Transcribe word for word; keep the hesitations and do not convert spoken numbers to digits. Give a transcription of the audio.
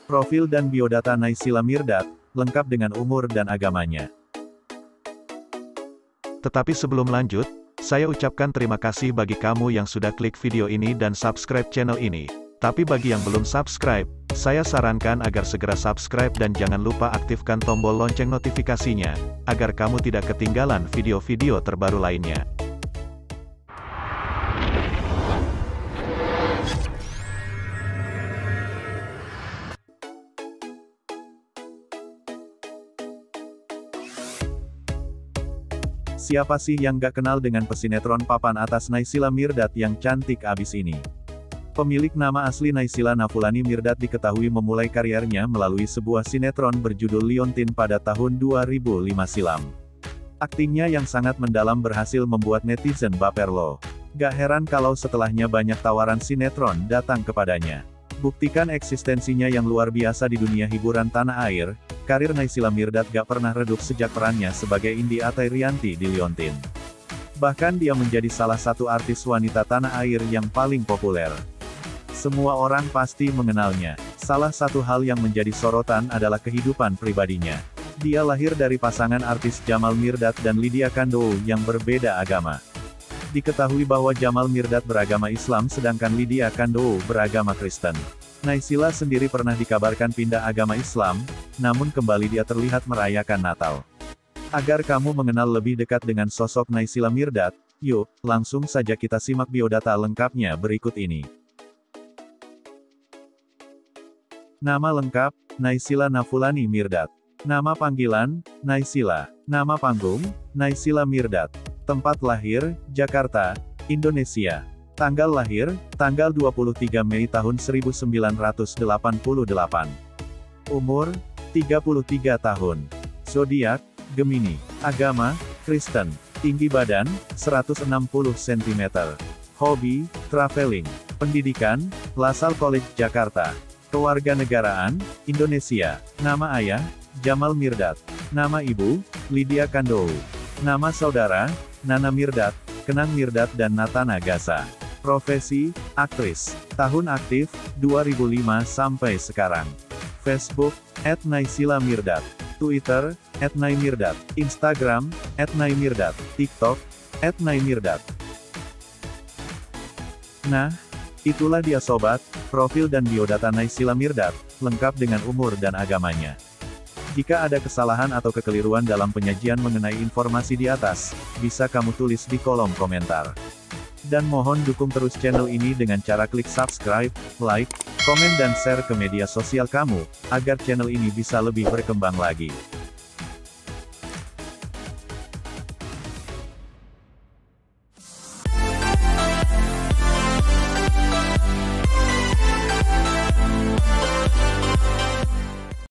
Profil dan biodata Naysila Mirdad, lengkap dengan umur dan agamanya. Tetapi sebelum lanjut, saya ucapkan terima kasih bagi kamu yang sudah klik video ini dan subscribe channel ini. Tapi bagi yang belum subscribe, saya sarankan agar segera subscribe dan jangan lupa aktifkan tombol lonceng notifikasinya, agar kamu tidak ketinggalan video-video terbaru lainnya. Siapa sih yang gak kenal dengan pesinetron papan atas Naysila Mirdad yang cantik abis ini? Pemilik nama asli Naysila Nafulani Mirdad diketahui memulai karirnya melalui sebuah sinetron berjudul Liontin pada tahun dua ribu lima silam. Aktingnya yang sangat mendalam berhasil membuat netizen baper loh. Gak heran kalau setelahnya banyak tawaran sinetron datang kepadanya. Buktikan eksistensinya yang luar biasa di dunia hiburan tanah air, karir Naysila Mirdad gak pernah redup sejak perannya sebagai Indi Atairianti di Liontin. Bahkan dia menjadi salah satu artis wanita tanah air yang paling populer. Semua orang pasti mengenalnya. Salah satu hal yang menjadi sorotan adalah kehidupan pribadinya. Dia lahir dari pasangan artis Jamal Mirdad dan Lydia Kandou yang berbeda agama. Diketahui bahwa Jamal Mirdad beragama Islam sedangkan Lydia Kandou beragama Kristen. Naysila sendiri pernah dikabarkan pindah agama Islam, namun kembali dia terlihat merayakan Natal. Agar kamu mengenal lebih dekat dengan sosok Naysila Mirdad, yuk, langsung saja kita simak biodata lengkapnya berikut ini. Nama lengkap, Naysila Nafulani Mirdad. Nama panggilan, Naysila. Nama panggung, Naysila Mirdad. Tempat lahir, Jakarta, Indonesia. Tanggal lahir, tanggal dua puluh tiga Mei tahun seribu sembilan ratus delapan puluh delapan. Umur, tiga puluh tiga tahun. Zodiak, Gemini. Agama, Kristen. Tinggi badan, seratus enam puluh sentimeter. Hobi, traveling. Pendidikan, LaSalle College Jakarta. Kewarganegaraan, Indonesia. Nama ayah, Jamal Mirdad. Nama ibu, Lydia Kandou. Nama saudara, Nana Mirdad, Kenang Mirdad dan Natana Gasa. Profesi, aktris. Tahun aktif, dua ribu lima sampai sekarang. Facebook, et naysila mirdad. Twitter, et naymirdad. Instagram, et naymirdad. TikTok, et naymirdad. Nah, itulah dia sobat, profil dan biodata Naysila Mirdad, lengkap dengan umur dan agamanya. Jika ada kesalahan atau kekeliruan dalam penyajian mengenai informasi di atas, bisa kamu tulis di kolom komentar. Dan mohon dukung terus channel ini dengan cara klik subscribe, like, komen dan share ke media sosial kamu, agar channel ini bisa lebih berkembang lagi.